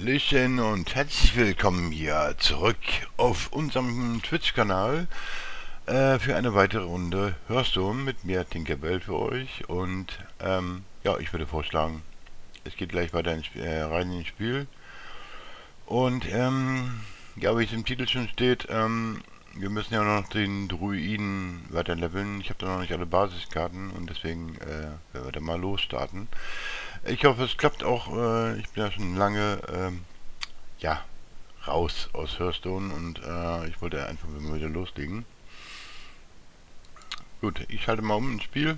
Hallöchen und herzlich willkommen hier zurück auf unserem Twitch-Kanal für eine weitere Runde Hearthstone mit mir, Tinkerbell, für euch. Und ja, ich würde vorschlagen, es geht gleich weiter rein ins Spiel. Und ja, wie es im Titel schon steht, wir müssen ja noch den Druiden weiter leveln. Ich habe da noch nicht alle Basiskarten und deswegen werden wir da mal losstarten. Ich hoffe, es klappt auch. Ich bin ja schon lange ja, raus aus Hearthstone und ich wollte einfach mal wieder loslegen. Gut, ich schalte mal um ins Spiel.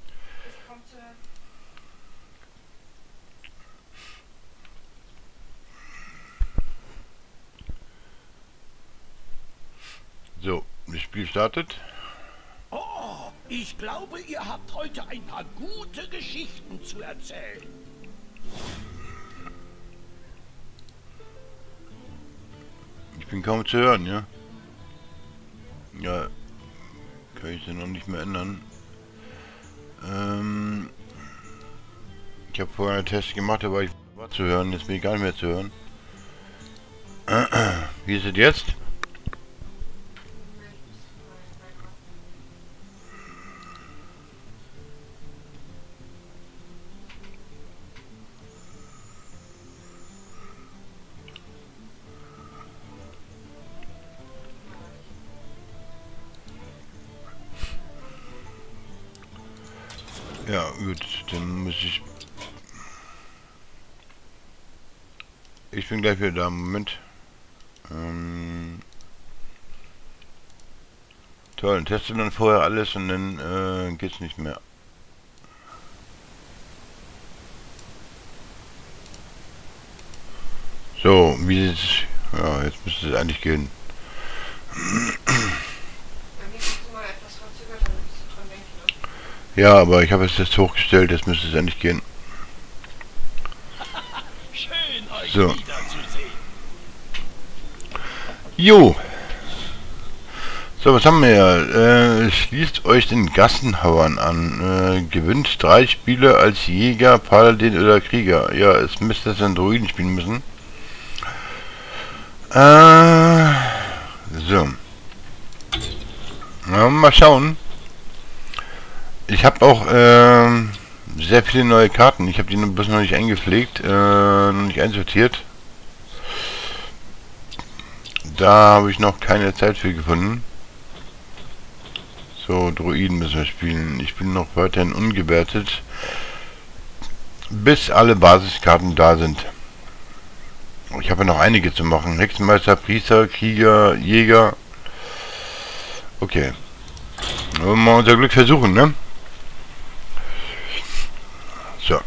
So, das Spiel startet. Oh, ich glaube, ihr habt heute ein paar gute Geschichten zu erzählen. Ich bin kaum zu hören, ja? Ja, kann ich noch nicht mehr ändern. Ich habe vorher einen Test gemacht, aber ich war zu hören, jetzt bin ich gar nicht mehr zu hören. Wie ist es jetzt? Ja, gut, dann muss ich... Ich bin gleich wieder da, Moment. Toll, dann teste dann vorher alles und dann geht's nicht mehr. So, wie sieht's... Ja, jetzt müsste es eigentlich gehen. Ja, aber ich habe es jetzt hochgestellt, jetzt müsste es endlich gehen. Schön, euch So. wiederzusehen. Jo! So, was haben wir ja? Schließt euch den Gassenhauern an. Gewinnt 3 Spiele als Jäger, Paladin oder Krieger. Ja, es müsste das ein Druiden spielen müssen. So. Ja, mal schauen. Ich habe auch sehr viele neue Karten. Ich habe die bloß noch nicht eingepflegt, noch nicht einsortiert. Da habe ich noch keine Zeit für gefunden. So, Druiden müssen wir spielen. Ich bin noch weiterhin ungewertet, bis alle Basiskarten da sind. Ich habe ja noch einige zu machen. Hexenmeister, Priester, Krieger, Jäger. Okay. Wollen wir mal unser Glück versuchen, ne? So.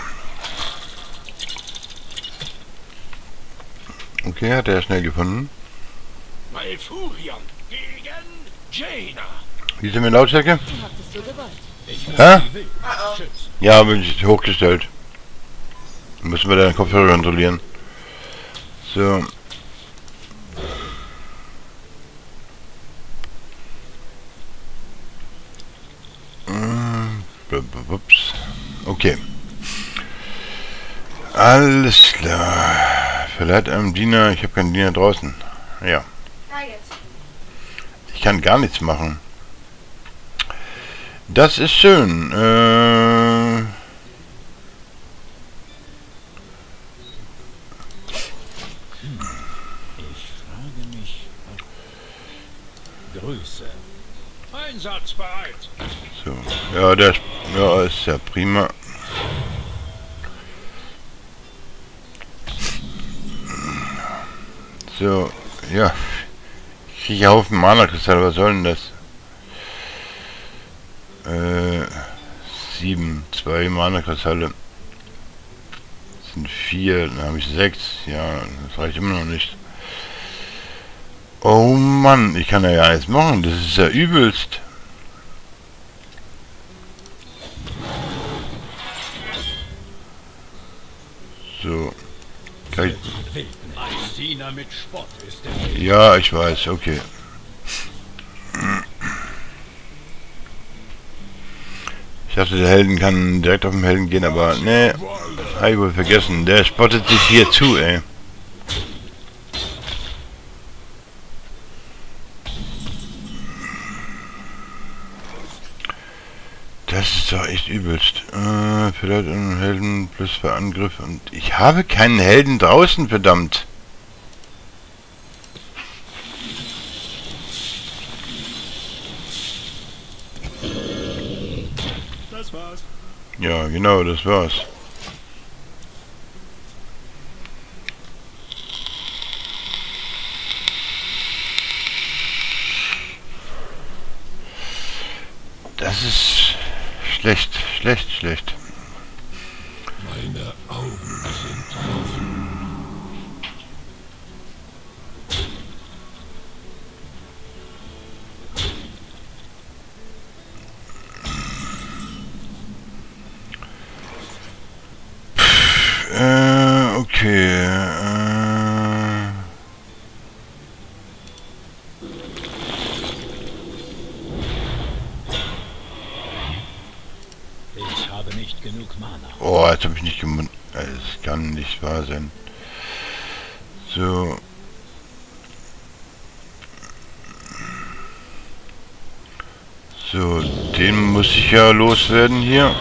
Okay, hat er schnell gefunden. Malfurion gegen Jaina. Wie sind wir Lautstärke? Ich Hä? will schützen. Ja, bin ich hochgestellt. Müssen wir den Kopfhörer kontrollieren. So. Ups. Okay. Alles klar. Verleiht einem Diener. Ich habe keinen Diener draußen. Ja. Ich kann gar nichts machen. Das ist schön. Ich frage mich, ob Grüße. Einsatzbereit. So. Ja, der ja, ist ja prima. So, ja. Ich kriege einen Haufen Mana-Kristalle, was soll denn das? 7, 2 Mana-Kristalle. Das sind 4, dann habe ich 6. Ja, das reicht immer noch nicht. Oh Mann, ich kann ja nichts machen, das ist ja übelst. So. Kann ich Ein Diener mit Spott ist der ja, ich weiß, okay. Ich dachte, der Helden kann direkt auf den Helden gehen, aber ne, habe ich wohl vergessen. Der spottet sich hier zu, ey. Das ist doch echt übelst. Vielleicht einen Helden plus 2 Angriffe und ich habe keinen Helden draußen, verdammt. Das war's. Ja, genau, das war's. Das ist schlecht, schlecht, schlecht. Meine Augen sind offen. Okay. Ich habe nicht genug Mana. Oh, jetzt habe ich nicht gemunt. Es kann nicht wahr sein. So. So, den muss ich ja loswerden hier.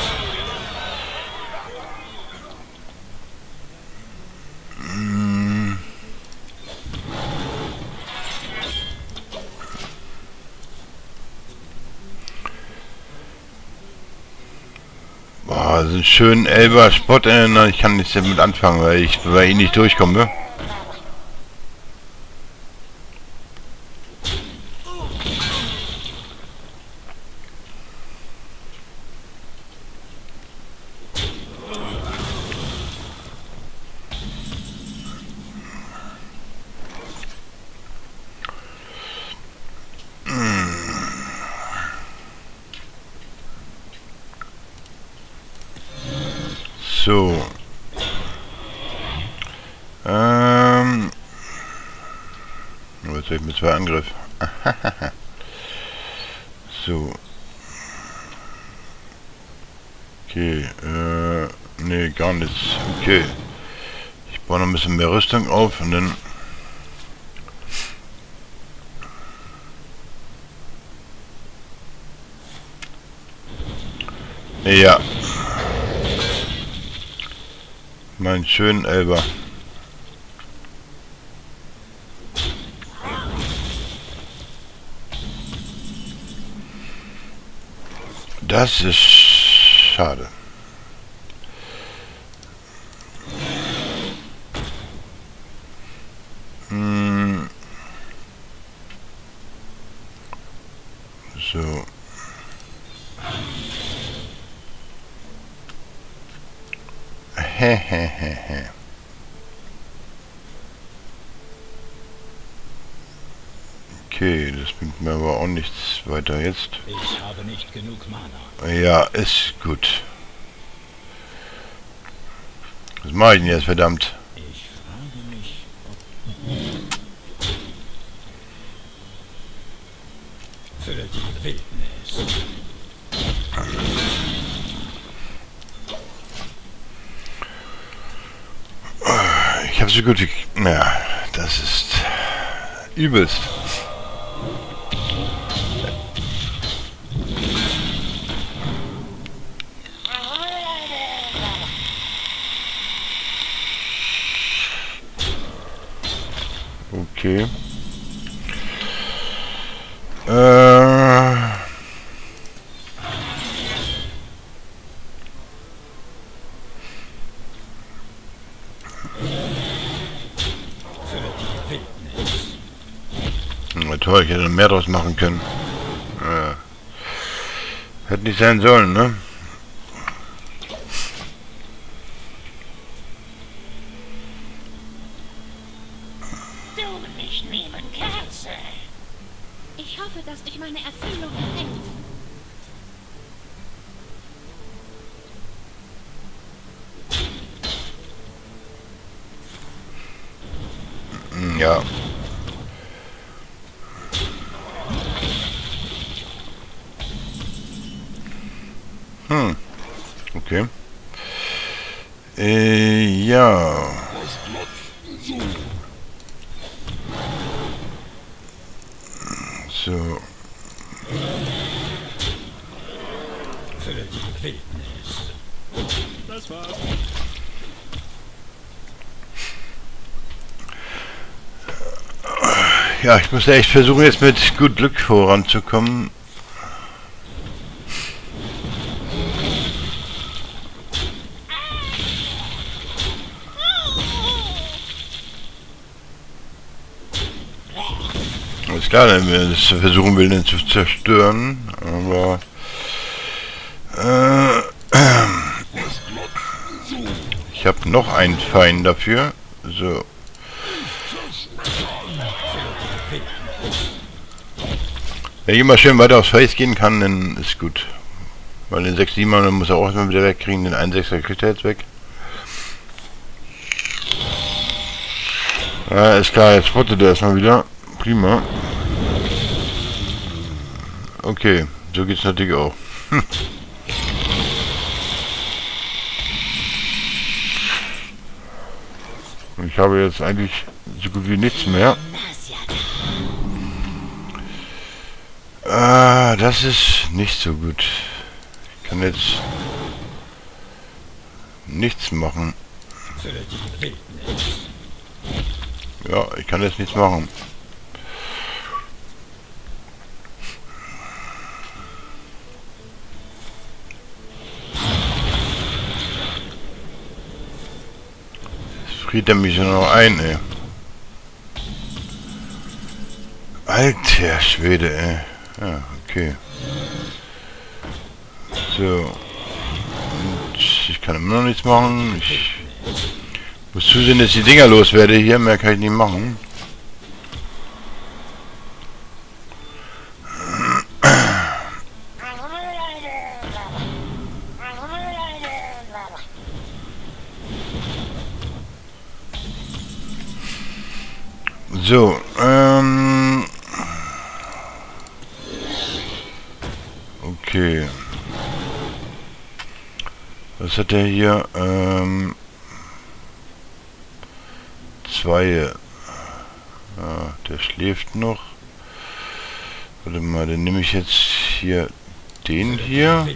Boah, so einen schönen Elber Spot. Ich kann nichts damit anfangen, weil ich bei ihm nicht durchkomme. So. Jetzt habe ich mit 2 Angriff. So. Okay, nee, gar nichts. Okay. Ich baue noch ein bisschen mehr Rüstung auf und dann... Ja. Mein schönen Elber. Das ist schade. So. Hehehehe. Okay, das bringt mir aber auch nichts weiter jetzt. Ich habe nicht genug Mana. Ja, ist gut. Was mache ich denn jetzt, verdammt? Ich frage mich, ob... Für die Wildnis. Ich habe so gut wie... Ja, das ist übelst. Okay. Na toll, ich hätte mehr draus machen können. Hätte nicht sein sollen, ne? Du mich nehmen, Kerze. Ich hoffe, dass dich meine Erfüllung erfällt. Ja. Okay. Ja. So. Ja, ich muss echt versuchen, jetzt mit gut Glück voranzukommen. Ist klar, wenn wir das versuchen will, den zu zerstören, aber ich habe noch einen Feind dafür. So. Wenn ich immer schön weiter aufs Face gehen kann, dann ist gut. Weil den 6-7er muss er auch erstmal wieder wegkriegen, den 1-6er kriegt er jetzt weg. Ja, ist klar, jetzt spottet er erstmal wieder. Prima. Okay, so geht's natürlich auch. Ich habe jetzt eigentlich so gut wie nichts mehr. Das ist nicht so gut. Ich kann jetzt nichts machen. Ja, ich kann jetzt nichts machen. Friert er mich ja noch ein, ey. Alter Schwede, ey. Ja, okay. So. Und ich kann immer noch nichts machen. Ich muss zusehen, dass ich die Dinger loswerde hier. Mehr kann ich nicht machen. So, okay. Was hat der hier? Zwei. Ah, der schläft noch. Warte mal, dann nehme ich jetzt hier den hier.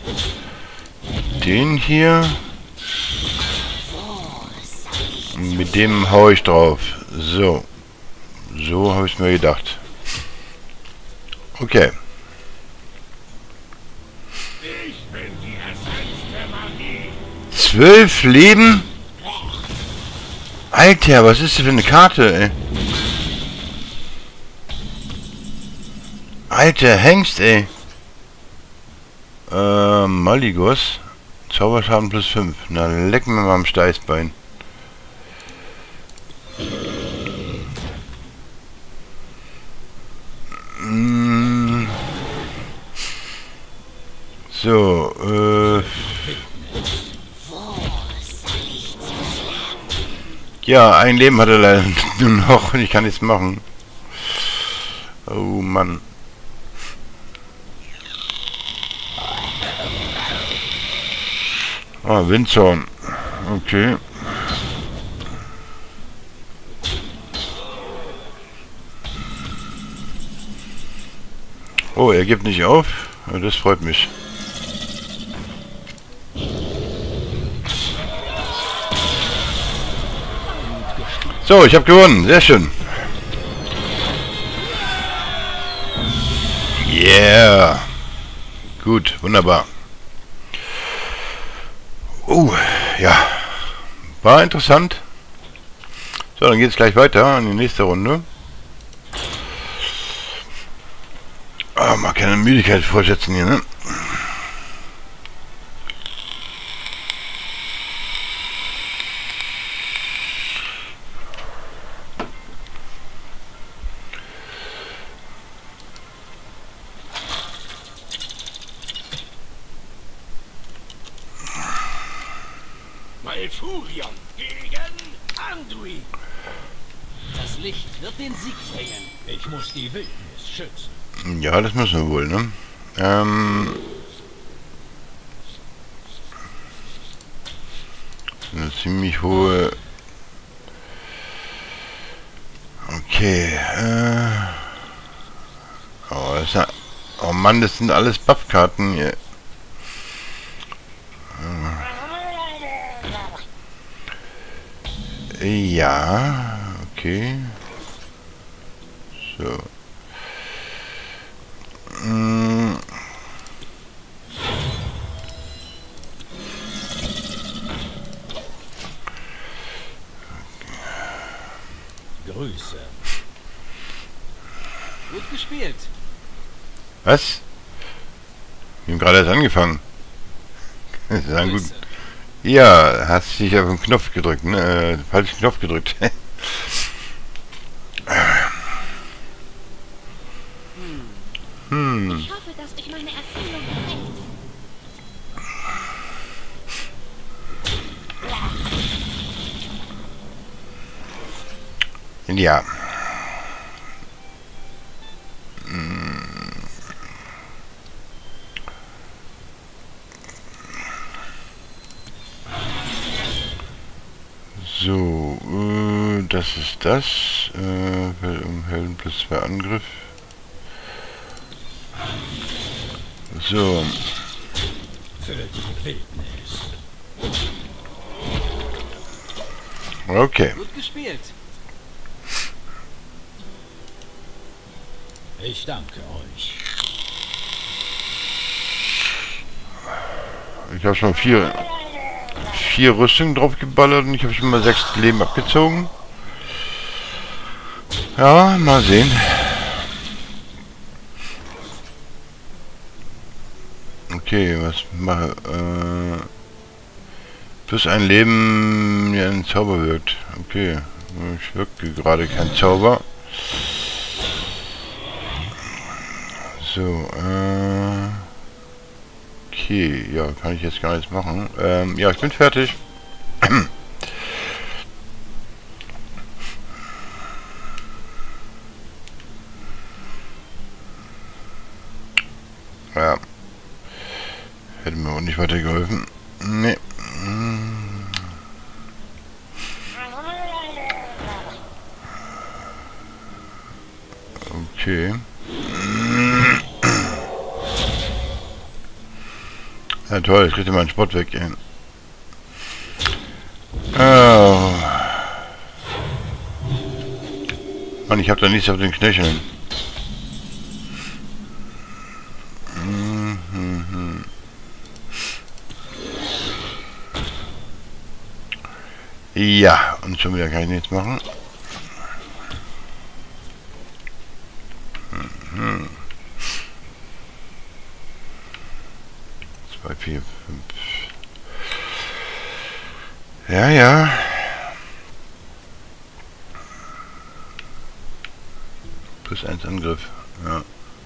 Den hier. Und mit dem hau ich drauf. So. So habe ich mir gedacht. Okay. 12 Leben? Alter, was ist das für eine Karte, ey? Alter, Hengst, ey. Maligos. Zauberschaden plus 5. Na, leck mir mal am Steißbein. So, ja, ein Leben hat er leider nur noch und ich kann nichts machen. Oh Mann. Ah, Windzorn. Okay. Oh, er gibt nicht auf. Das freut mich. So, ich habe gewonnen. Sehr schön. Yeah. Gut, wunderbar. Ja. War interessant. So, dann geht es gleich weiter in die nächste Runde. Mal keine Müdigkeit vorschätzen hier, ne? Malfurion gegen Anduin. Das Licht wird den Sieg bringen. Ich muss die Wildnis schützen. Ja, das müssen wir wohl, ne? Eine ziemlich hohe... Okay, oh, das ist ja... Oh Mann, das sind alles Buffkarten hier. Ja, okay. So. Mm. Grüße. Gut gespielt. Was? Wir haben gerade erst angefangen. Das ist ein gut. Grüße. Ja, hast dich auf den Knopf gedrückt, ne? Falschen Knopf gedrückt. Ich hoffe, dass dich meine Erfindung erweckt. Ja. So, das ist das. Umhelden plus 2 Angriff. So. Für die Wildnis. Okay. Gut gespielt. Ich danke euch. Ich habe schon vier Rüstungen drauf geballert und ich habe schon mal 6 Leben abgezogen. Ja, mal sehen. Okay, was mache? Plus ein Leben, ja, ein Zauber wirkt. Okay, ich wirke gerade kein Zauber. So, okay, ja, kann ich jetzt gar nichts machen. Ja, ich bin fertig. Ja. Hätte mir auch nicht weitergeholfen. Nee. Okay. Ja toll, ich kriege meinen Spott weg. Oh. Mann, ich habe da nichts auf den Knöcheln. Ja, und schon wieder kann ich nichts machen. 2, 4, 5. Ja, ja. Plus 1 Angriff. Ja.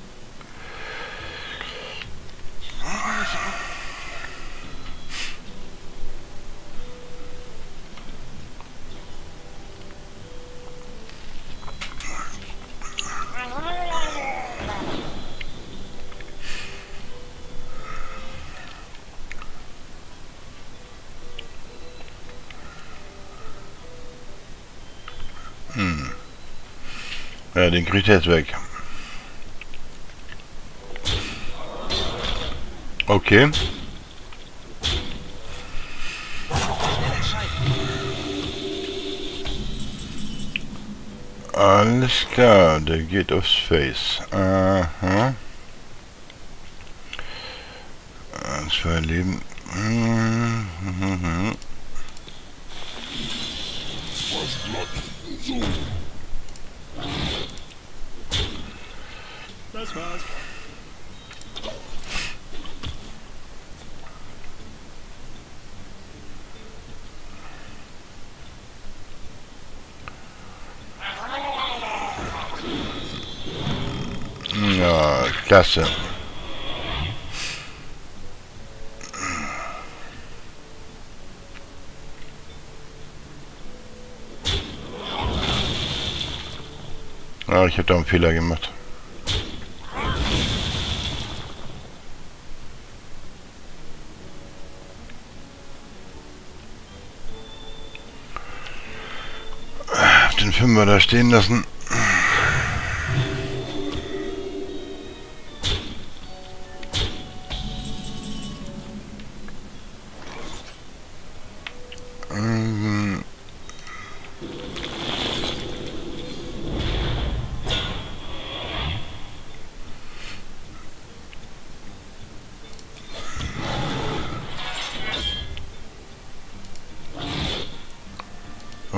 Ja, den kriegt er jetzt weg. Okay. Alles klar, der geht aufs Face. Aha. 2 Leben. Das war's. Ja, klasse. Ah, ich habe da einen Fehler gemacht. Den Fünfer da stehen lassen.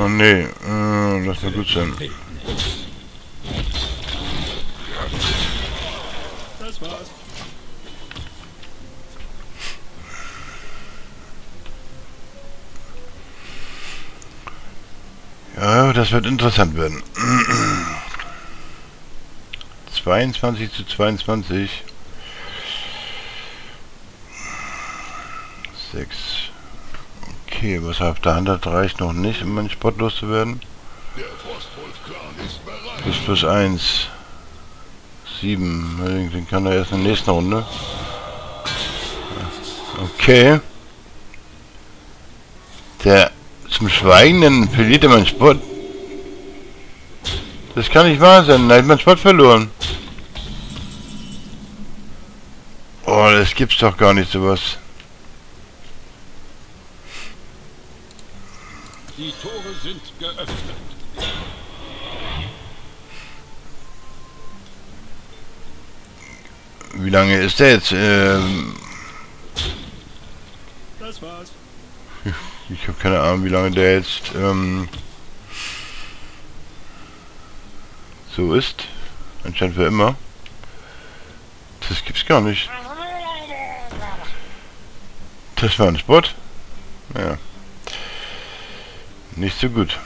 Oh nee, das wird gut sein. Das war's. Ja, das wird interessant werden. 22 zu 22. 6. Okay, was auf der Hand hat, reicht noch nicht, um meinen Spot loszuwerden. Plus 1. 7. Den kann er erst in der nächsten Runde. Okay. Der zum Schweigenden verliert er meinen Spot. Das kann nicht wahr sein. Er hat meinen Spot verloren. Oh, das gibt's doch gar nicht, sowas. Die Tore sind geöffnet. Wie lange ist der jetzt? Das war's. Ich habe keine Ahnung, wie lange der jetzt so ist. Anscheinend für immer. Das gibt's gar nicht. Das war ein Spot. Naja. Nicht so gut.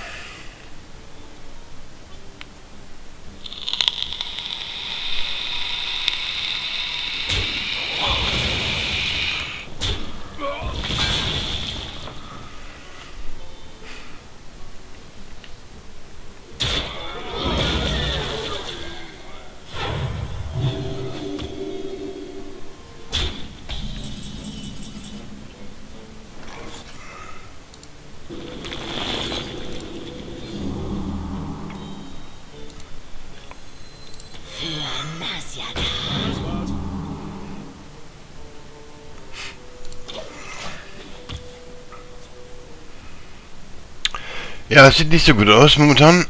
Ja, das sieht nicht so gut aus momentan.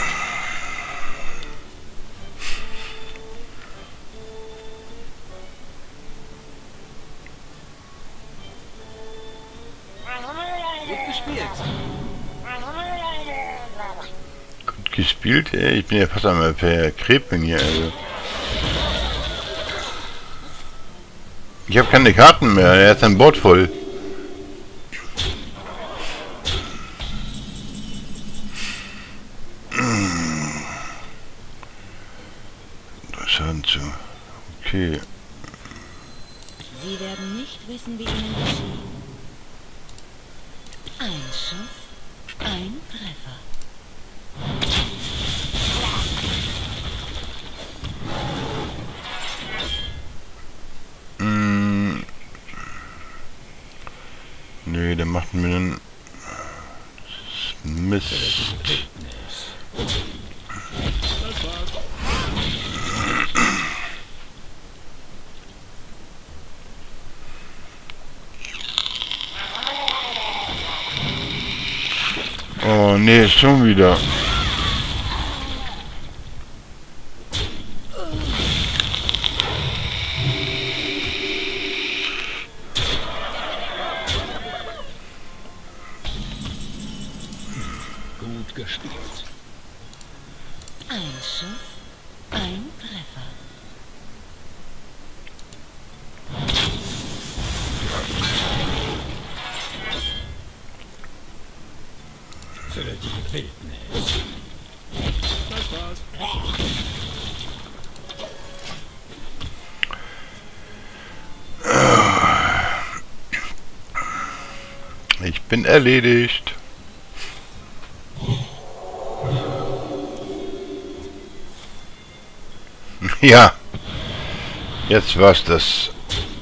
Gut gespielt. Gut gespielt, ey. Ich bin ja fast einmal verkrebeln hier, also. Ich habe keine Karten mehr, er hat sein Board voll. Schaden zu. Okay. Sie werden nicht wissen, wie Ihnen geschieht. Ein Schuss, ein Treffer. Nee, der macht mir einen Mist. Das war's. Oh nee, schon wieder. Gut gespielt. Ein Schuss, ein Treffer. Für die Wildnis. Das war's. Ich bin erledigt. Ja. Jetzt war's das.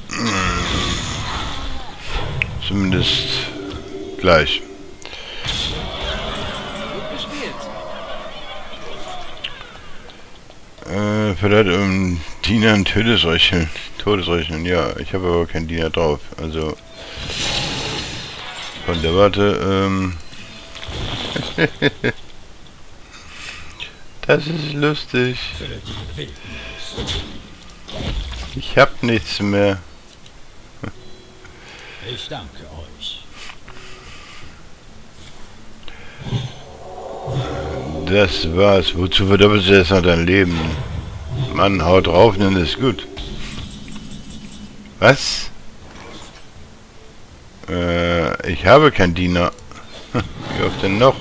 Zumindest gleich. Gut gespielt. Vielleicht Diener und Todesrechnen. Todesrechnen, ja. Ich habe aber keinen Diener drauf. Also. Von der Warte, Das ist lustig. Für die Wildnis. Ich hab nichts mehr. Ich danke euch. Das war's. Wozu verdoppelst du jetzt noch dein Leben? Mann, haut drauf, dann ist gut. Was? Ich habe keinen Diener. Wie oft denn noch?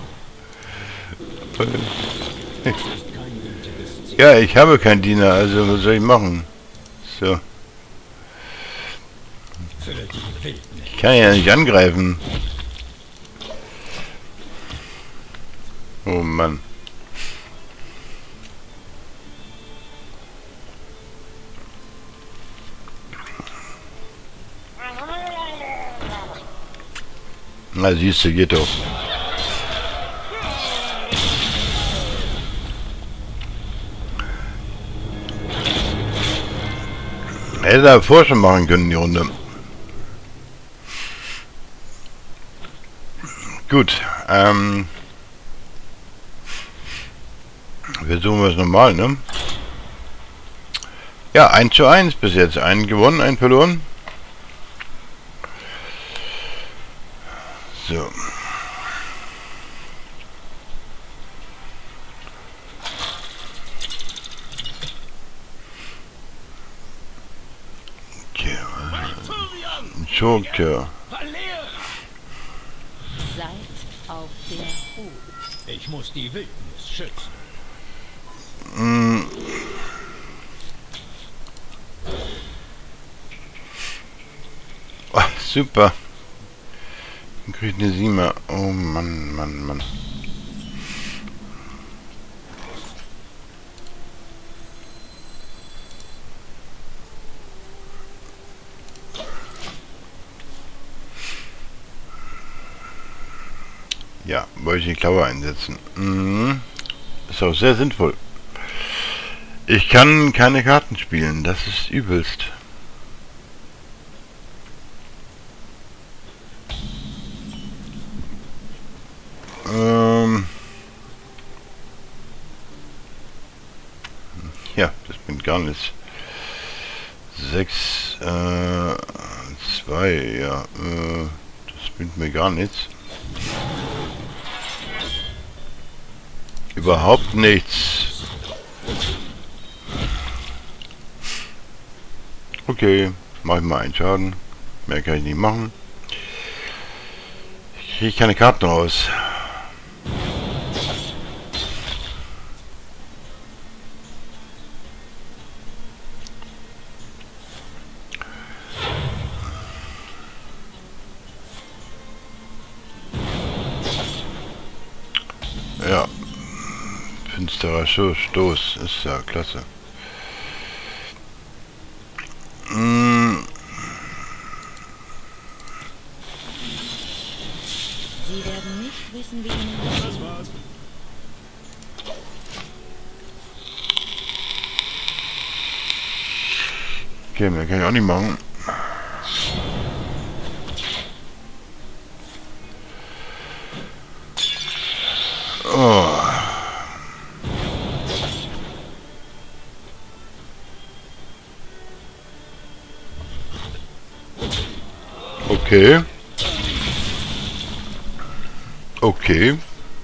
Ja, ich habe keinen Diener, also was soll ich machen? So. Ich kann ja nicht angreifen. Oh Mann. Na siehst du, geht doch. Hätte er vorher schon machen können, die Runde. Gut, versuchen wir es nochmal, ne? Ja, 1:1 bis jetzt. Einen gewonnen, einen verloren. So. Okay. Joker. Seid auf der Hut. Ich muss die Wildnis schützen. Oh, super. Dann krieg ich eine 7er. Oh Mann, Mann, Mann. Ja, wollte ich die Klaue einsetzen. Ist auch sehr sinnvoll. Ich kann keine Karten spielen, das ist übelst. Ja, das bringt gar nichts. 6, 2, ja, das bringt mir gar nichts. Überhaupt nichts. Okay, mach ich mal einen Schaden. Mehr kann ich nicht machen. Ich kriege keine Karten raus. Ja. Finsterer Stoß ist ja klasse. Sie werden nicht wissen, wie Ihnen das war's. Okay, mehr kann ich auch nicht machen. Oh. Okay. Okay.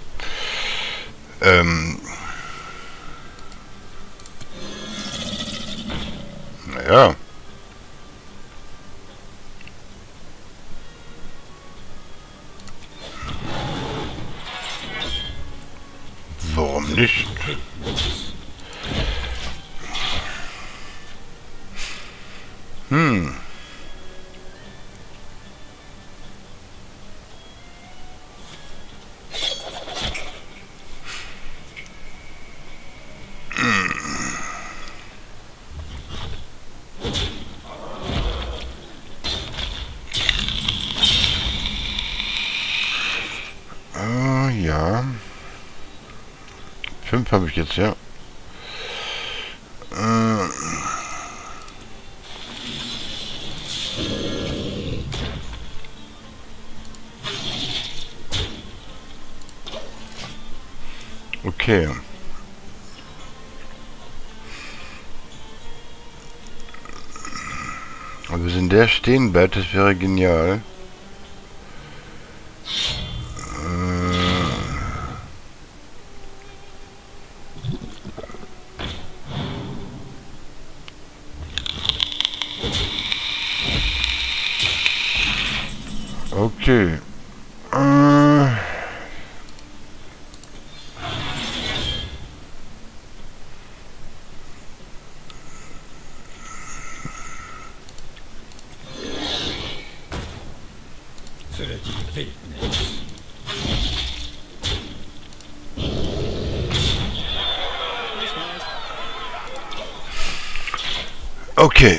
Naja. Warum nicht? Ja. 5 habe ich jetzt, ja. Okay. Also wenn der stehen bleibt, das wäre genial. Okay. Für die Wildnis. Okay.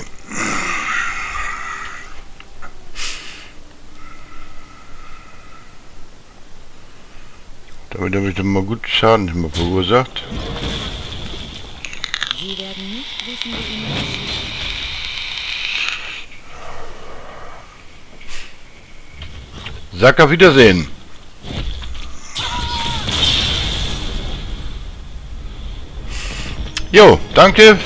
Damit habe ich doch mal gut Schaden verursacht. Sie werden nicht wissen, wie Ihnen geschieht. Sag auf Wiedersehen. Jo, danke.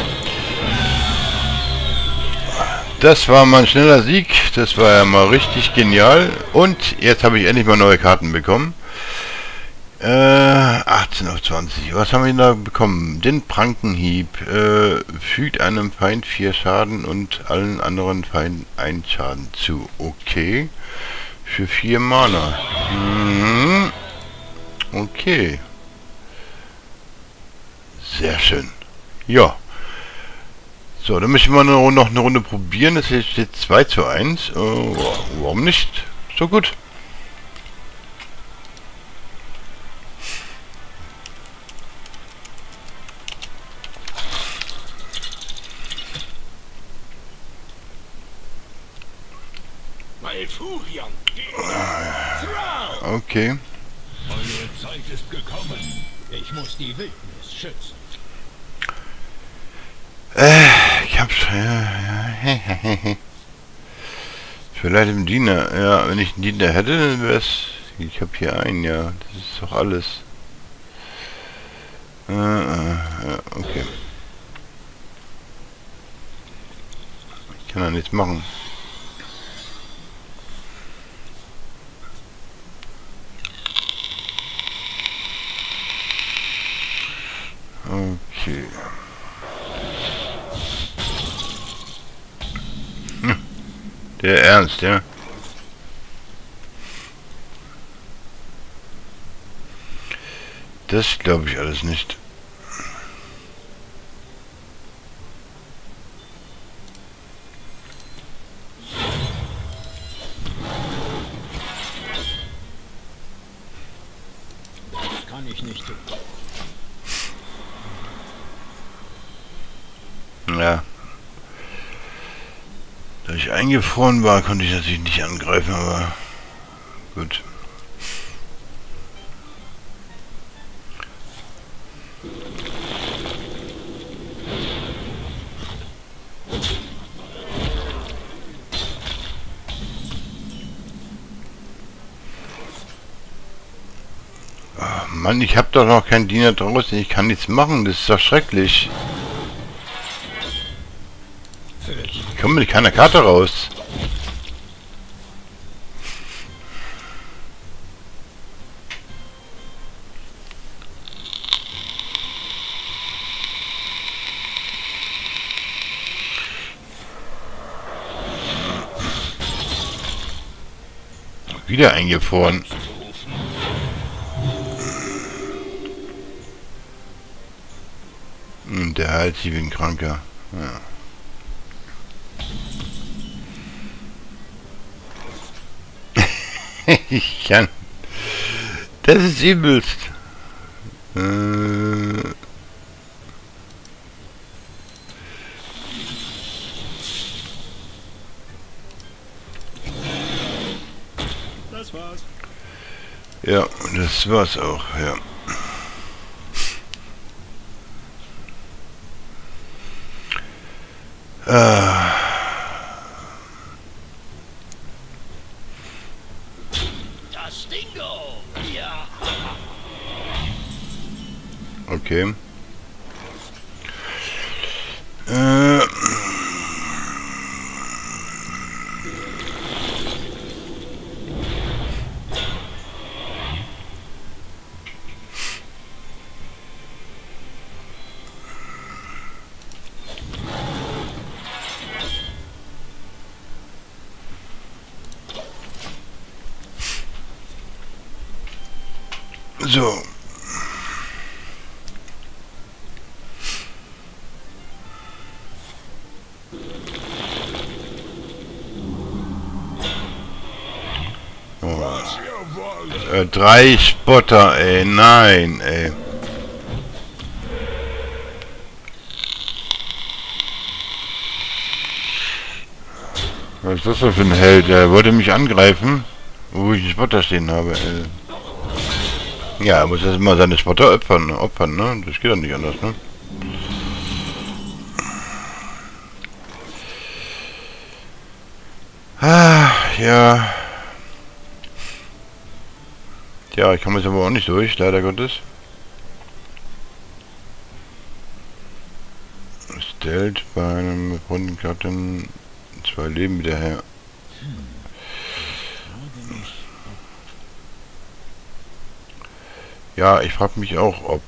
Das war mal ein schneller Sieg. Das war ja mal richtig genial. Und jetzt habe ich endlich mal neue Karten bekommen. 18 auf 20. Was haben wir da bekommen? Den Prankenhieb. Fügt einem Feind 4 Schaden und allen anderen Feinden 1 Schaden zu. Okay. Für 4 Mana. Mhm. Okay. Sehr schön. Ja. So, dann möchten wir noch eine Runde probieren. Das hier steht 2:1. Warum nicht? So gut. Malfurion. Okay. Eure Zeit ist gekommen. Ich muss die Wildnis schützen. Ich hab's. Vielleicht im Diener. Ja, wenn ich einen Diener hätte, dann wär's. Ich hab hier einen, ja. Das ist doch alles. Ja, okay. Ich kann da nichts machen. Okay. Der Ernst, ja. Das glaube ich alles nicht. Das kann ich nicht tun. Ja. Da ich eingefroren war, konnte ich natürlich nicht angreifen, aber gut. Ach, Mann, ich habe doch noch keinen Diener draußen. Ich kann nichts machen. Das ist doch schrecklich. Ich komme mit keiner Karte raus. Wieder eingefroren. Und der heilt sich wie ein Kranker. Ja. Ich kann. Das ist übelst. Das war's. Ja, das war's auch, ja. Das Dingo. Ja. Okay. So. Oh. 3 Spotter, ey. Nein, ey. Was ist das denn für ein Held? Er wollte mich angreifen, wo ich einen Spotter stehen habe. Ja, er muss erst mal seine Spotter opfern, ne? Das geht doch nicht anders, ne? Ah, ja. Ja, ich komme jetzt aber auch nicht durch, leider Gottes. Stellt bei einem runden Karten 2 Leben wieder her. Ja, ich frage mich auch, ob...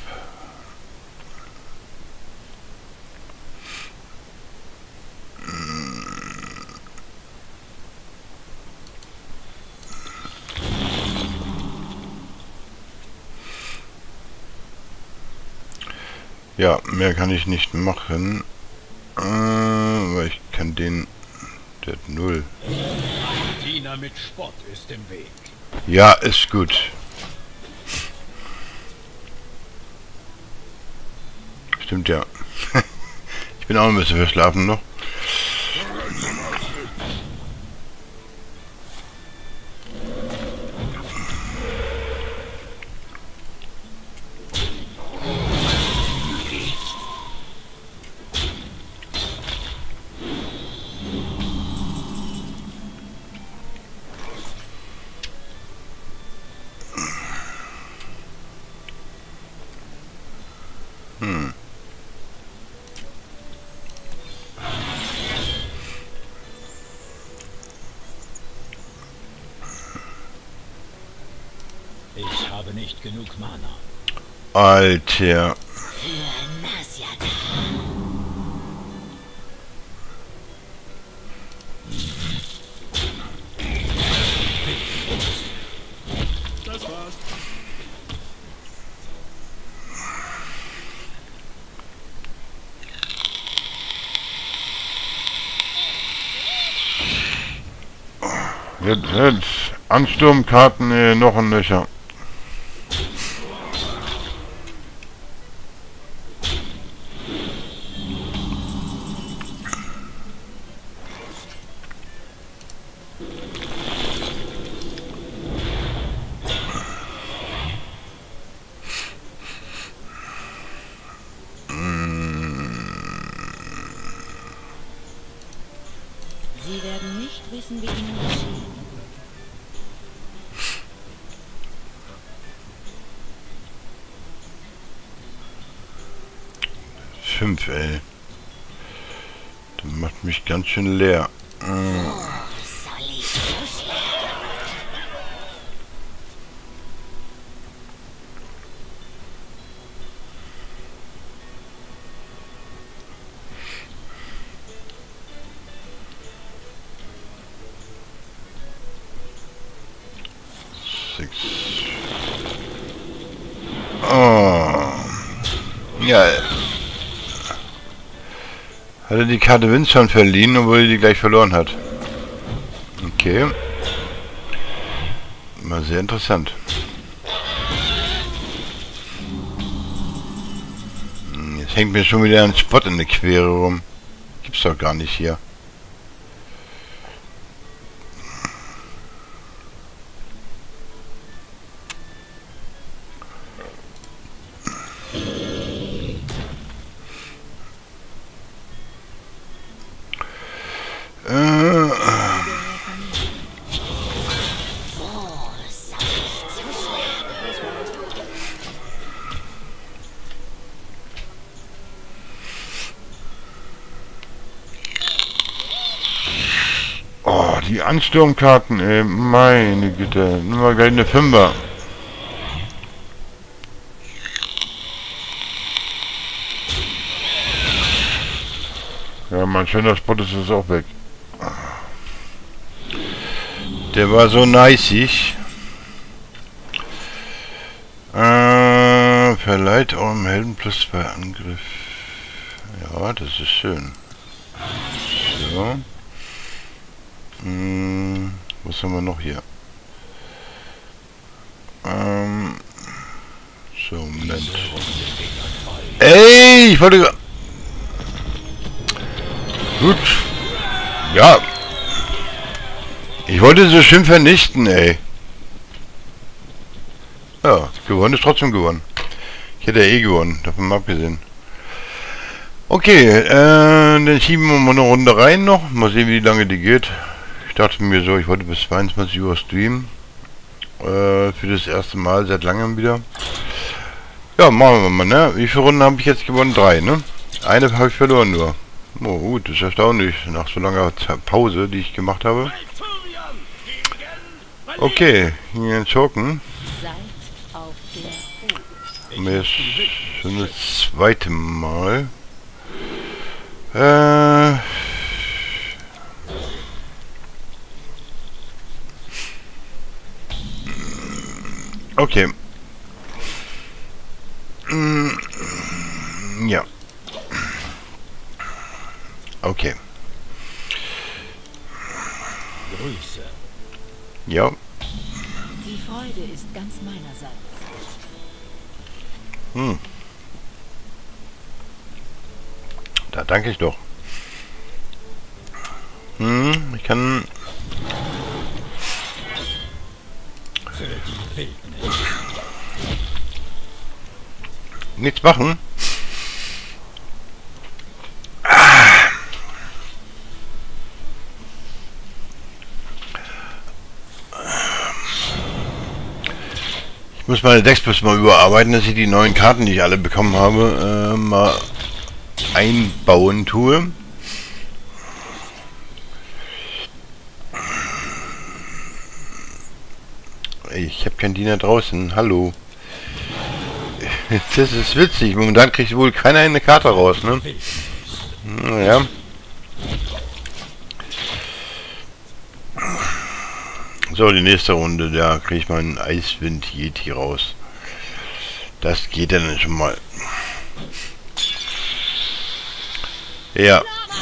Ja, mehr kann ich nicht machen. Weil ich kann den... Der hat 0. Diener mit Spott ist im Weg. Ja, ist gut. Stimmt ja. Ich bin auch ein bisschen verschlafen noch. Ich habe nicht genug Mana. Alter. Das war's. Jetzt. Ansturmkarten, noch ein Löcher. Sie werden nicht wissen, wie Ihnen geschieht. 5, ey. Das macht mich ganz schön leer. Oh. Ja. Hat er die Karte Wind schon verliehen, obwohl er die gleich verloren hat. Okay. Mal sehr interessant. Jetzt hängt mir schon wieder ein Spot in der Quere rum. Gibt's doch gar nicht hier. Oh, die Ansturmkarten, ey, meine Güte. Nur mal gleich eine 5er. Ja, mein schöner Spot ist es auch weg. Der war so niceig. Verleiht eurem Helden +2 Angriff. Ja, das ist schön. So. Was haben wir noch hier? So, Moment. Ey, ich wollte... Gut. Ja. Ich wollte so schön vernichten, ey. Ja, gewonnen ist trotzdem gewonnen. Ich hätte ja eh gewonnen, davon mal abgesehen. Okay, dann schieben wir mal eine Runde rein noch. Mal sehen, wie lange die geht. Ich dachte mir so, ich wollte bis 22 Uhr streamen. Für das erste Mal seit langem wieder. Ja, machen wir mal, ne? Wie viele Runden habe ich jetzt gewonnen? 3, ne? Eine habe ich verloren nur. Oh, gut, das ist erstaunlich. Nach so langer Pause, die ich gemacht habe. Okay, hier in Schurken. Jetzt schon das zweite Mal. Okay. Ja. Okay. Grüße. Ja. Die Freude ist ganz meinerseits. Da danke ich doch. Ich kann... Für die Wildnis. nichts machen. Ich muss meine Decks bloß mal überarbeiten, dass ich die neuen Karten, die ich alle bekommen habe, mal einbauen tue. Ich habe keinen Diener draußen. Hallo. Das ist witzig. Momentan kriegt wohl keiner eine Karte raus, ne? Naja. So, die nächste Runde, da kriege ich meinen Eiswind-Yeti raus. Das geht dann schon mal. Ja.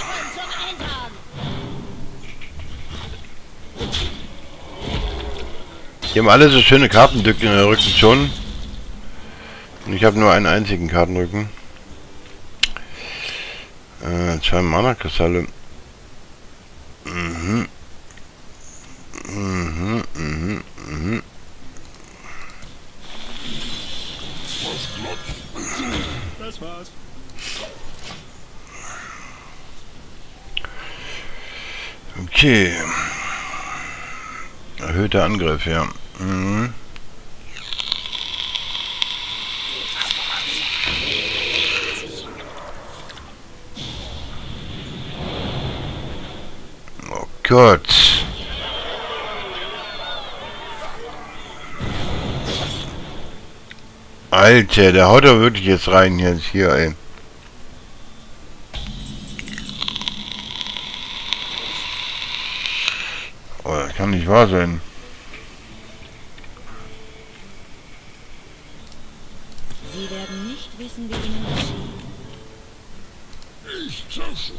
Die haben alle so schöne Kartendrücken in der Rücken schon. Und ich habe nur einen einzigen Kartenrücken. 2 Mana-Kristalle. Das war's. Okay. Erhöhter Angriff, ja. Oh Gott. Alter, der haut doch wirklich jetzt rein jetzt hier, ey. Oh, das kann nicht wahr sein. Sie werden nicht wissen, wie ihnen geschieht.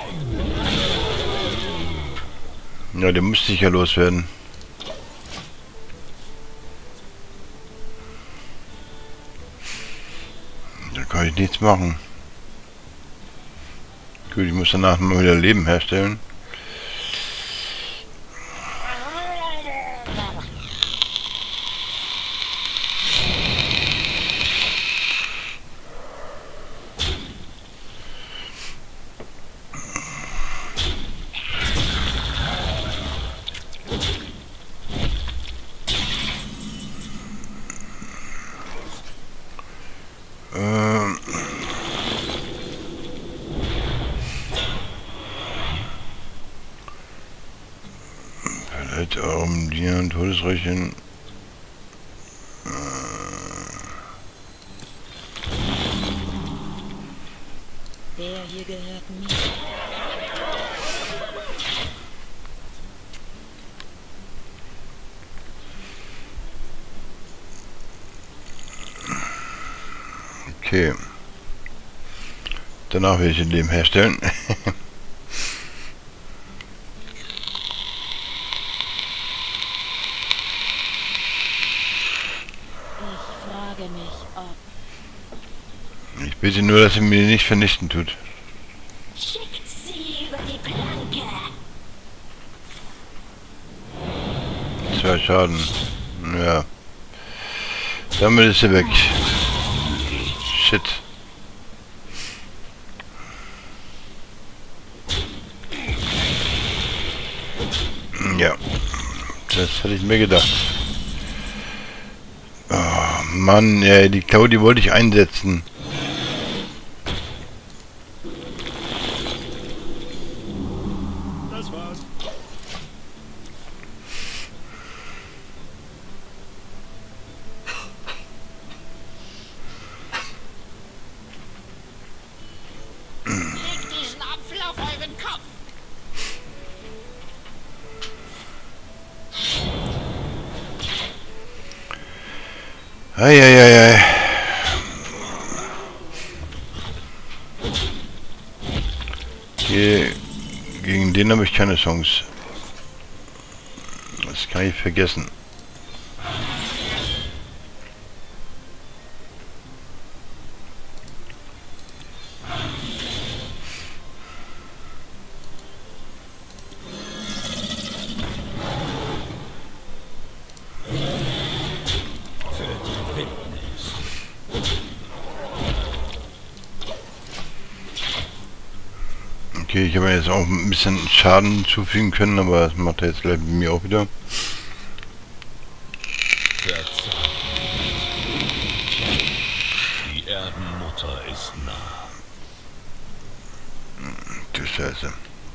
Ja, der muss sicher loswerden. Da kann ich nichts machen. Gut, ich muss danach mal wieder Leben herstellen. Vielleicht die Todesreichen. Der hier gehört mir. Okay. Danach will ich ein Leben herstellen. Ich frage mich, ob... Ich bitte nur, dass sie mir nicht vernichten tut. Schickt sie über die Planke. 2 Schaden. Ja. Damit ist sie weg. Shit. Ja. Das hatte ich mir gedacht. Oh, Mann, ey, die Claudi wollte ich einsetzen. Das war's. Legt diesen Apfel auf euren Kopf. Eieiei. Gegen den habe ich keine Chance. Das kann ich vergessen. Okay, ich habe jetzt auch ein bisschen Schaden zufügen können, aber das macht er jetzt gleich mit mir auch wieder. Die Erdenmutter ist nah. Du Scheiße.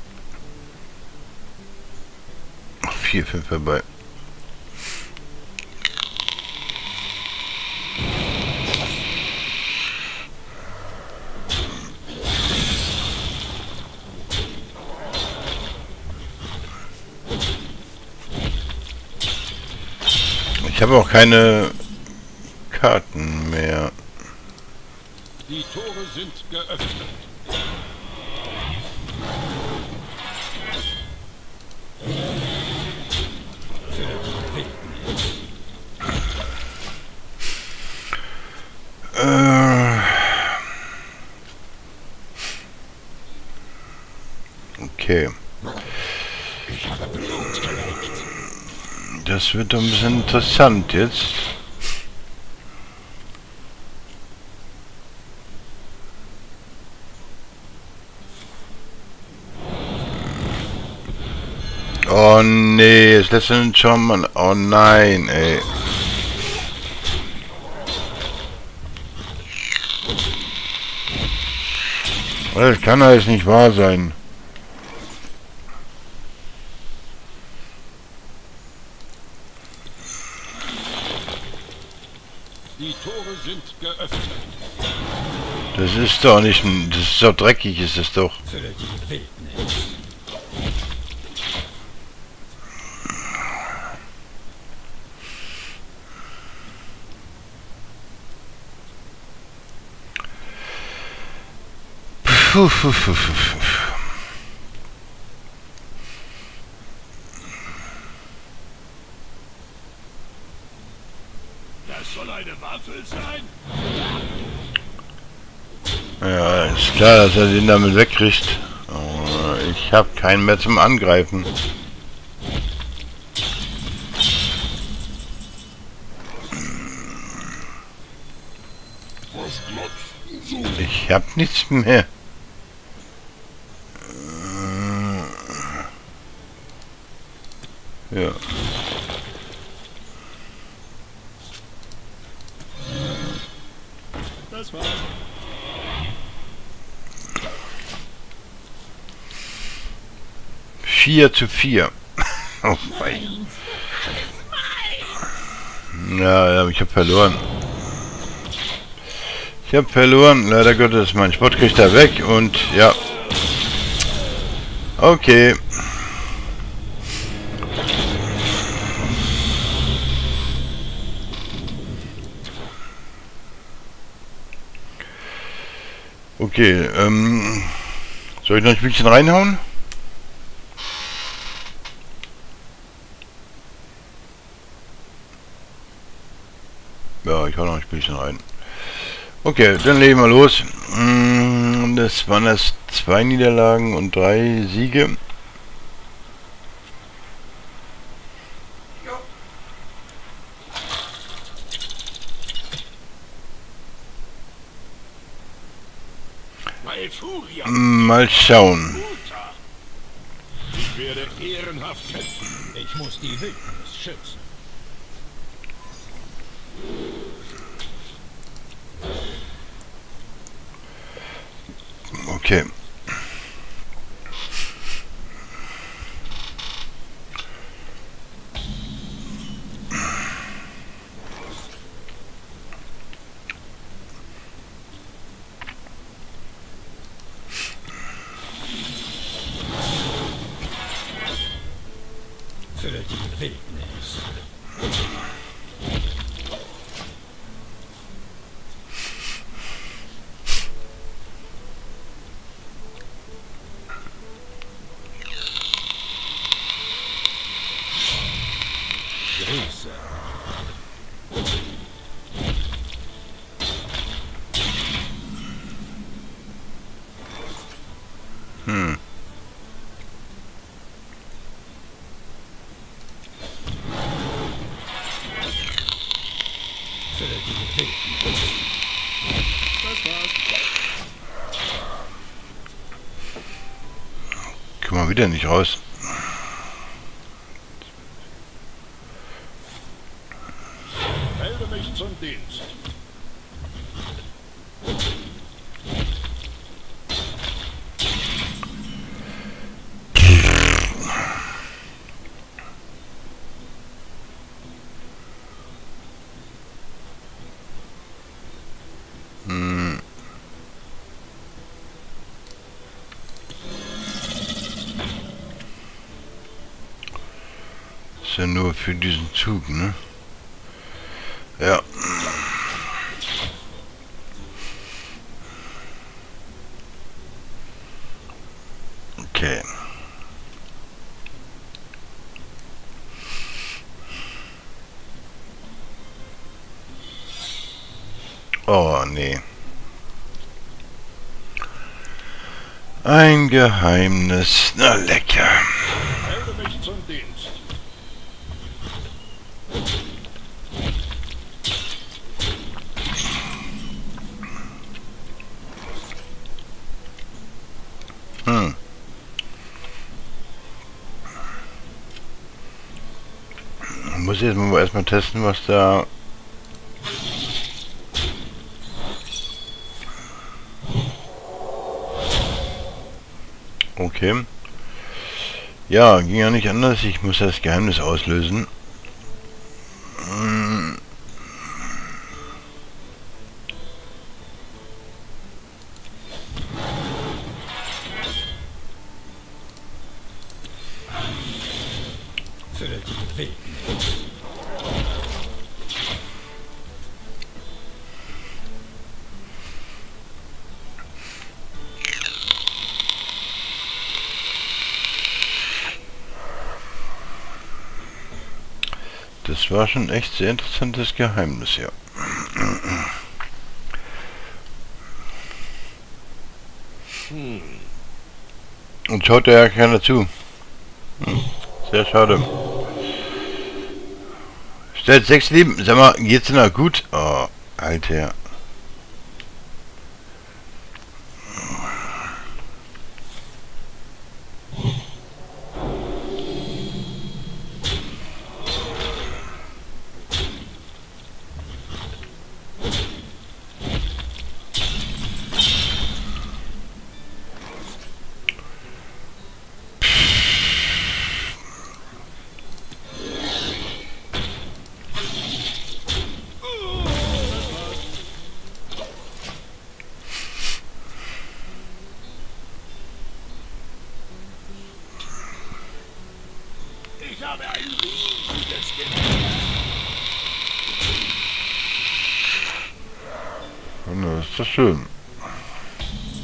4, 5 vorbei. Ich habe auch keine Karten mehr. Die Tore sind geöffnet. Okay. Ich habe Blut geleckt. Das wird doch ein bisschen interessant jetzt. Oh nee, jetzt lässt er den schon. Oh nein, ey. Das kann alles nicht wahr sein. Die Tore sind geöffnet. Das ist doch nicht, das ist doch dreckig, ist es doch. Für die Wildnis. Puh, puh, puh, puh, puh. Das soll eine Waffe sein? Ja, ist klar, dass er den damit wegkriegt. Oh, ich habe keinen mehr zum Angreifen. Ich habe nichts mehr. Ja. Das war's. Vier zu 4. Oh, ja, ich habe verloren. Ich habe verloren, leider Gottes. Mein Spot kriegt er weg und ja. Okay. Okay, soll ich noch ein Spielchen reinhauen? Ja, ich hau noch ein Spielchen rein. Okay, dann legen wir los. Das waren das 2 Niederlagen und 3 Siege. Mal schauen. Ich werde ehrenhaft kämpfen. Ich muss die Wildnis schützen. Okay. Für die Wildnis. Grüße. Für die Wildnis. Kommen wir wieder nicht raus. Melde mich zum Dienst. Ist ja nur für diesen Zug, ne? Ja. Okay. Oh, nee. Ein Geheimnis. Na lecker. Melde mich zum Dienst. Muss jetzt mal erstmal testen, was da... Okay. Ja, ging ja nicht anders. Ich muss das Geheimnis auslösen. Für die Wildnis. Das war schon echt sehr interessantes Geheimnis, ja. Und schaut ja keiner zu. Sehr schade. Stellt 6 Leben. Sag mal, geht's denn noch gut? Oh, Alter. Ich habe ein riesiges Gewehr. Na, ist das schön.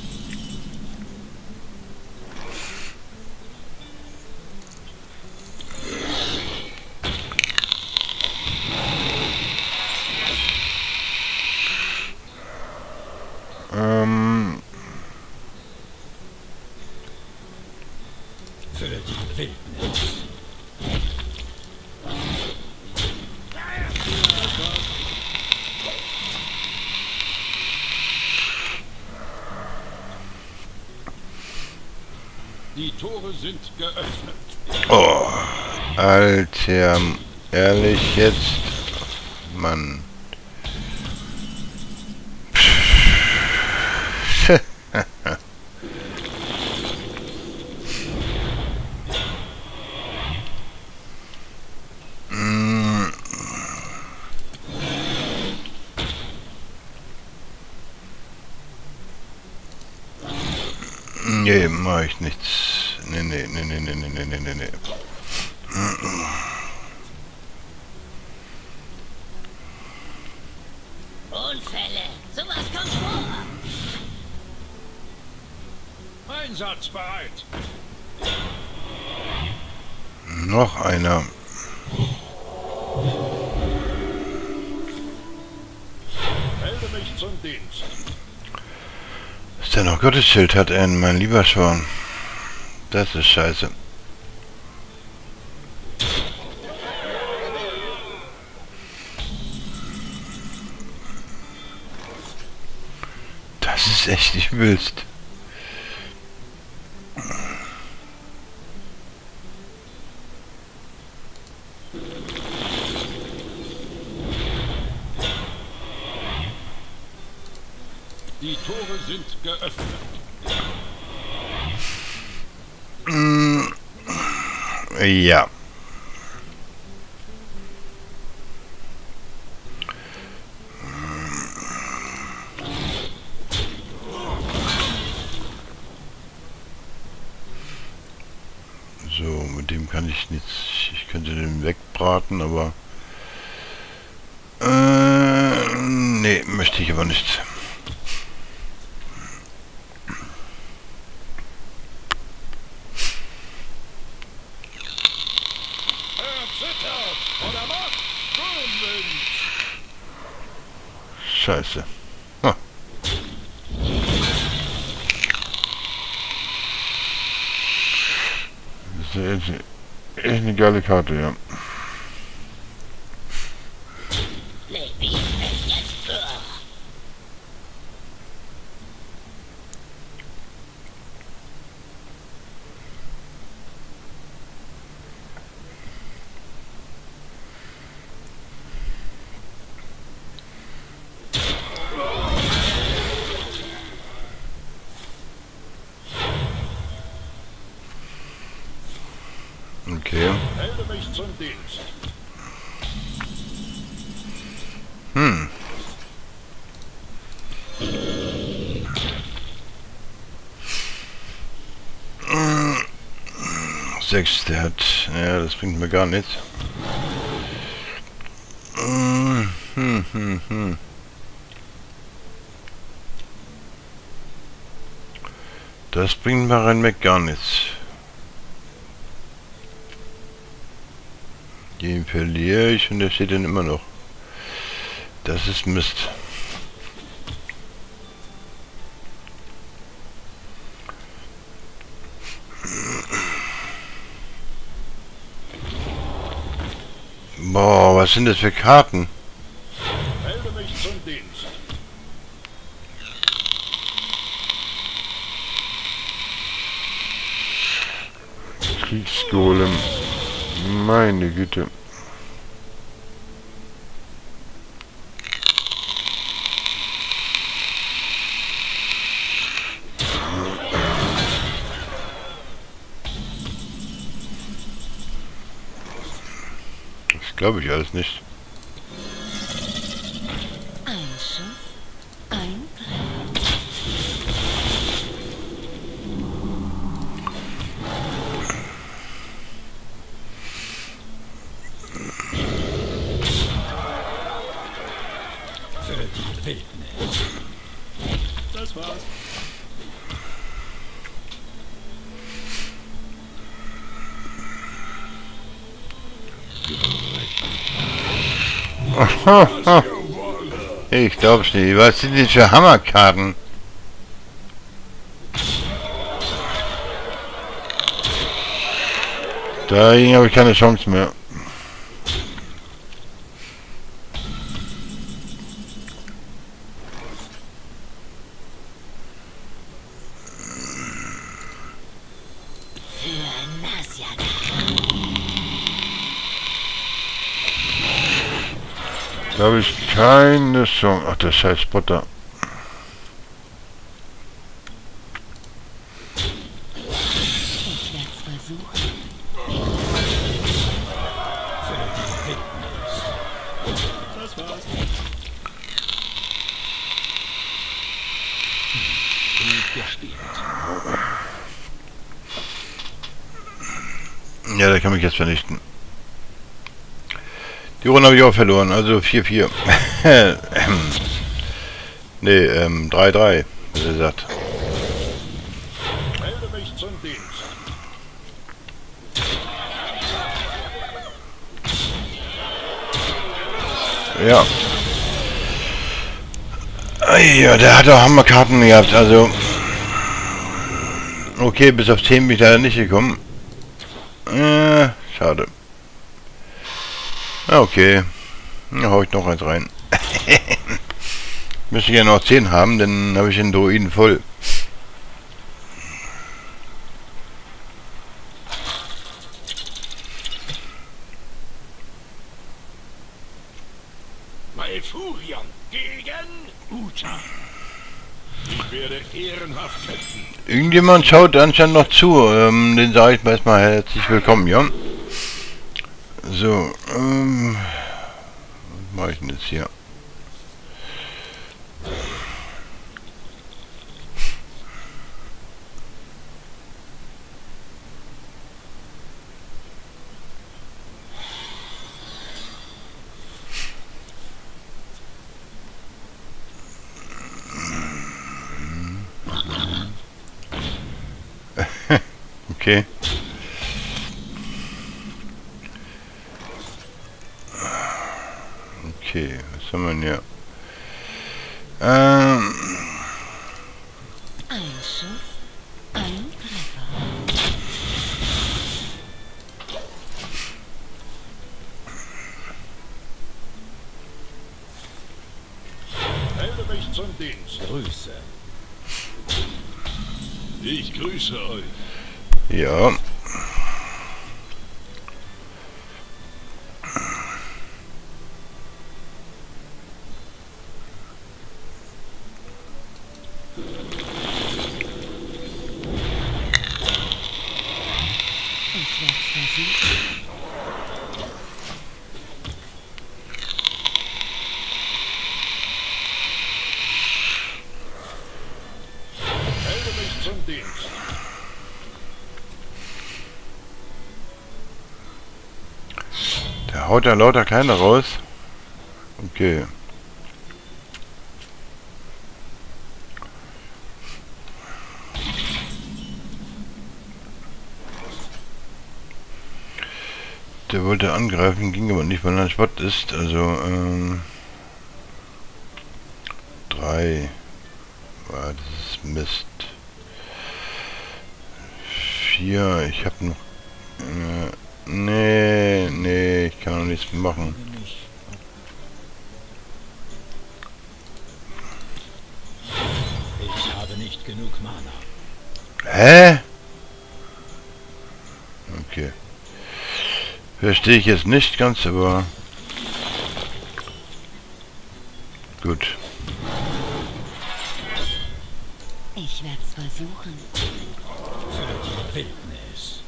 Für die Wildnis. Die Tore sind geöffnet. Oh, Alter, ehrlich jetzt? Mann. Nee, mach ich nichts. Nee. Unfälle. Sowas kommt vor. Einsatzbereit. Noch einer. Melde mich zum Dienst. Dass der noch Gottesschild hat, mein lieber Schwan. Das ist scheiße. Das ist echt übelst. Die Tore sind geöffnet. Ja. So, mit dem kann ich nichts. Ich könnte den wegbraten, aber nee, möchte ich aber nicht. Erzittert oder macht Sturmwind. Scheiße. Ha. Das ist echt eine geile Karte, ja. Levi, echt jetzt? Okay. Melde mich zum Dienst. Sechs, der hat... Ja, das bringt mir gar nichts. Das bringt mir rein weg gar nichts. Den verliere ich und der steht dann immer noch. Das ist Mist. Boah, was sind das für Karten? Melde mich zum Dienst. Kriegsgolem. Meine Güte. Das glaube ich alles nicht. Ein Schuss, ein Treffer. Für die Wildnis. Das war's. Ich glaub's nicht. Was sind denn für Hammerkarten? Dagegen habe ich keine Chance mehr. Da habe ich keine Chance. Ach, der scheiß Spotter. Ich werde es versuchen. Das war's. Gut gespielt. Ja, der kann mich jetzt vernichten. Die Runde habe ich auch verloren, also 4-4. Nee, 3-3, wie gesagt. Melde mich zum Dienst. Ja. Ja, der hat auch Hammerkarten gehabt, also... Okay, bis auf 10 bin ich leider nicht gekommen. Schade. Ja, okay. Dann hau ich noch eins rein. Müsste ich ja noch 10 haben, dann habe ich den Druiden voll. Malfurion gegen Uta. Ich werde ehrenhaft kämpfen. Irgendjemand schaut anscheinend noch zu. Den sage ich mal erstmal herzlich willkommen, ja. So, was mache ich denn jetzt hier? Okay. Okay, was haben wir denn hier? Ein Schuss, ein Treffer. Melde mich zum Dienst. Grüße. Ich grüße euch. Ja. Ich werde es versuchen. Melde mich zum Dienst. Der haut ja lauter keine raus. Okay. Der wollte angreifen, ging aber nicht, weil er ein Spott ist. Also, 3. Das ist Mist. 4. Ich habe noch... nee, ich kann noch nichts machen. Ich habe nicht genug Mana. Hä? Okay. Verstehe ich jetzt nicht ganz, aber... Gut. Ich werde es versuchen. Für die Wildnis.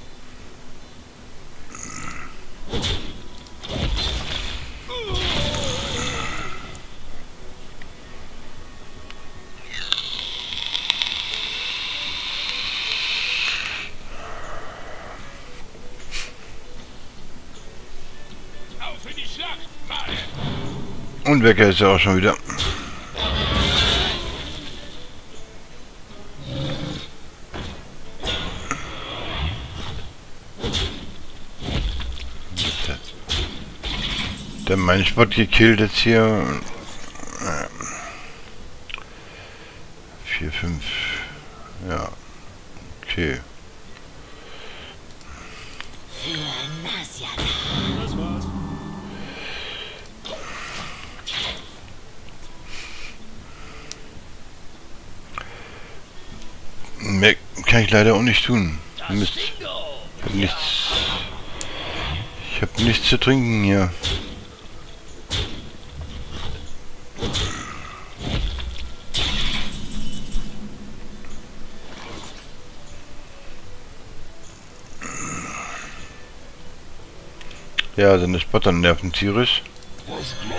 Auf in die Schlacht. Marsch. Und Wecker ist ja auch schon wieder. Der mein Spot gekillt jetzt hier. 4, 5. Ja. Okay. Für Nasjata. Das war's. Mehr kann ich leider auch nicht tun. Mist. Bingo. Ich hab nichts zu trinken hier. Ja, seine Spotter nerven tierisch. Wo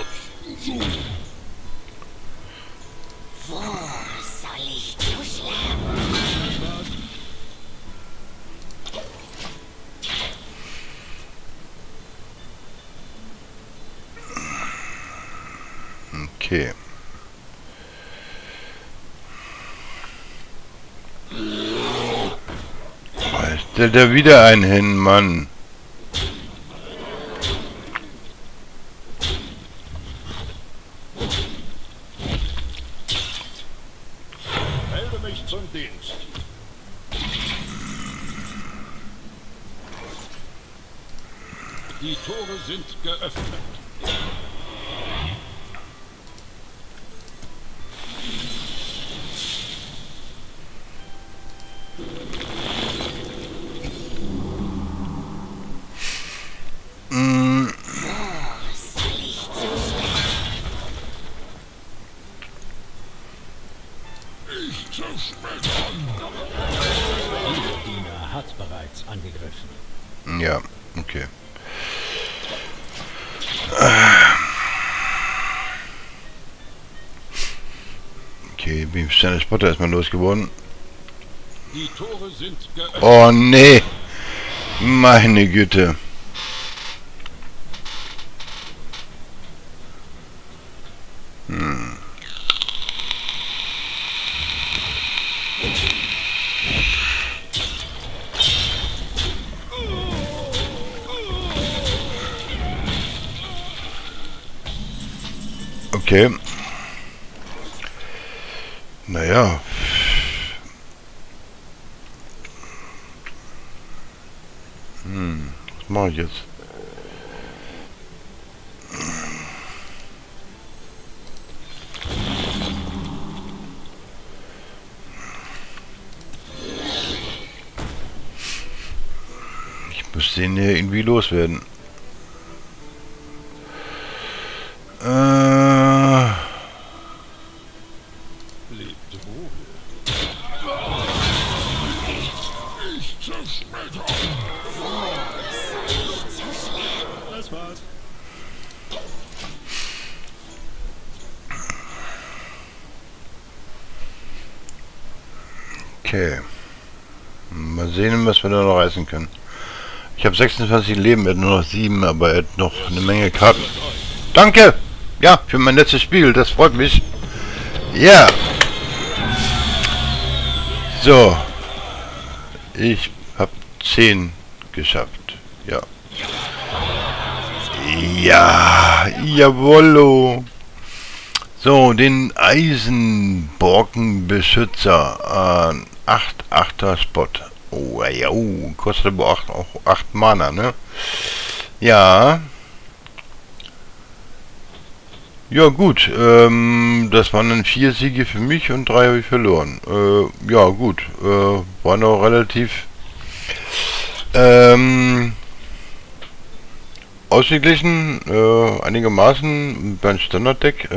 soll ich zuschlagen? Okay. Stellt er wieder einen hin, Mann. Melde mich zum Dienst. Die Tore sind geöffnet. Dieser Diener hat bereits angegriffen. Ja, okay. Okay, wie ist der Spotter erstmal losgeworden? Die Tore sind geöffnet. Oh nee! Meine Güte. Okay. Naja. Was mache ich jetzt? Ich muss den hier irgendwie loswerden. Lebt wohl. Ich zerschmetter. Das war's. Okay. Mal sehen, was wir da noch reißen können. Ich habe 26 Leben, er hat nur noch 7, aber er hat noch eine Menge Karten. Danke! Ja, für mein letztes Spiel, das freut mich. Ja! So. Ich habe 10 geschafft. Ja. Ja, jawollo. So, den Eisenborkenbeschützer. 8-8er Spot. Oh, ja, kostet aber auch 8 Mana, ne? Ja. Ja, gut. Das waren dann 4 Siege für mich und 3 habe ich verloren. Ja, gut. War noch relativ ausgeglichen, einigermaßen beim Standarddeck.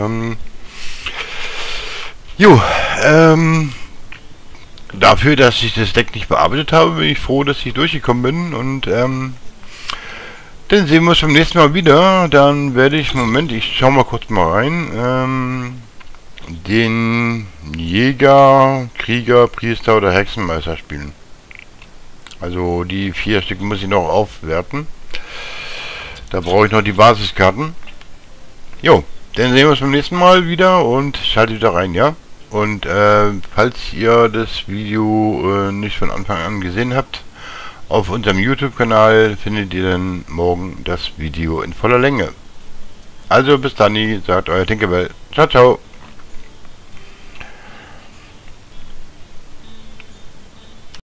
Dafür, dass ich das Deck nicht bearbeitet habe, bin ich froh, dass ich durchgekommen bin und dann sehen wir uns beim nächsten Mal wieder. Dann werde ich, Moment, ich schau mal kurz mal rein, den Jäger, Krieger, Priester oder Hexenmeister spielen. Also die 4 Stück muss ich noch aufwerten. Da brauche ich noch die Basiskarten. Jo, dann sehen wir uns beim nächsten Mal wieder und schaltet wieder rein, ja? Und falls ihr das Video nicht von Anfang an gesehen habt, auf unserem YouTube-Kanal findet ihr dann morgen das Video in voller Länge. Also bis dann, sagt euer Tinkerbell. Ciao, ciao.